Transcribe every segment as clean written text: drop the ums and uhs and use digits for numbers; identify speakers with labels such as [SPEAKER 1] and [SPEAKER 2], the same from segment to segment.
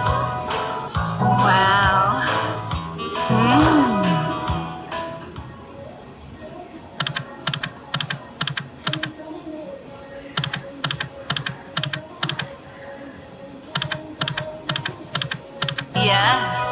[SPEAKER 1] Wow. Yes.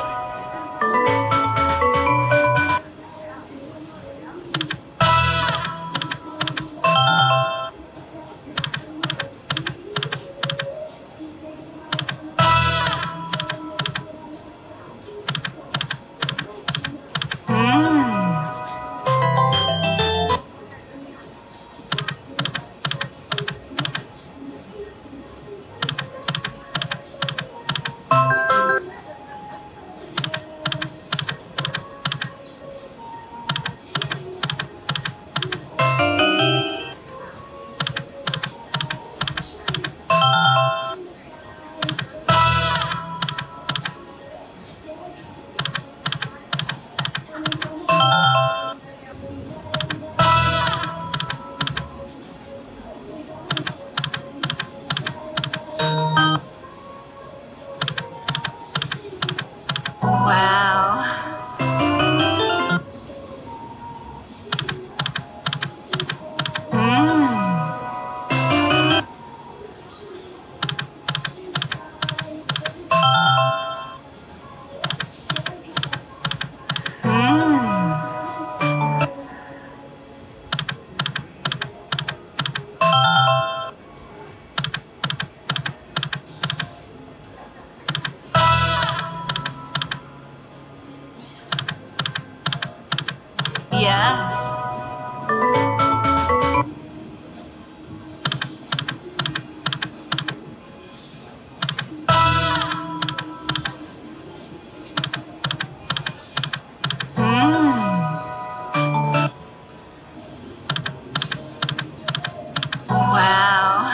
[SPEAKER 1] Yes. Wow.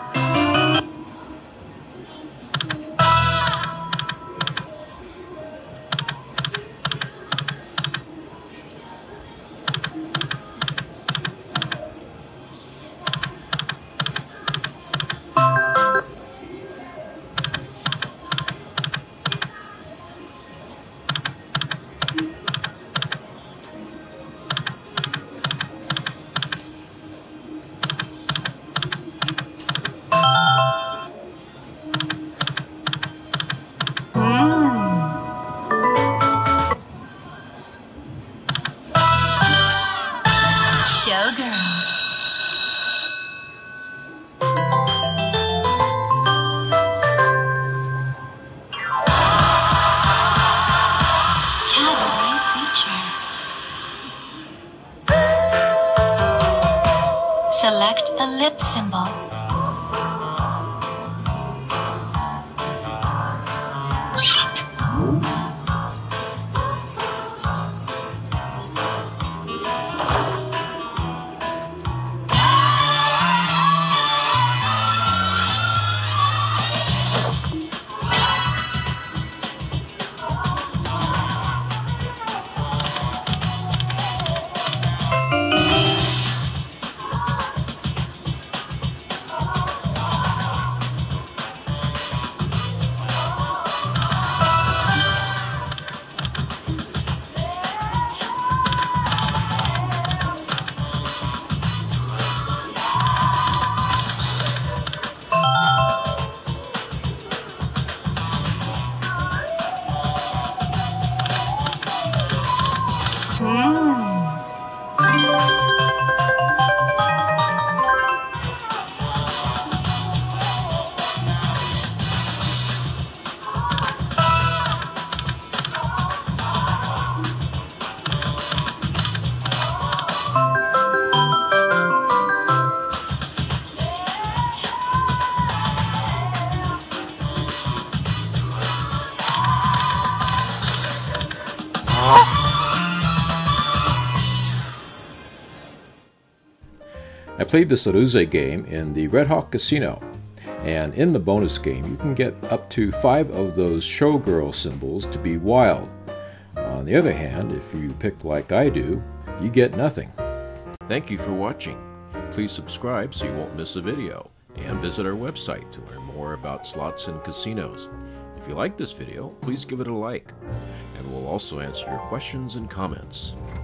[SPEAKER 1] Showgirls. Cabaret feature. Select a lip symbol.
[SPEAKER 2] I played this Aruze game in the Red Hawk Casino, and in the bonus game you can get up to 5 of those showgirl symbols to be wild. On the other hand, if you pick like I do, you get nothing. Thank you for watching. Please subscribe so you won't miss a video, and visit our website to learn more about slots and casinos. If you like this video, please give it a like, and we'll also answer your questions and comments.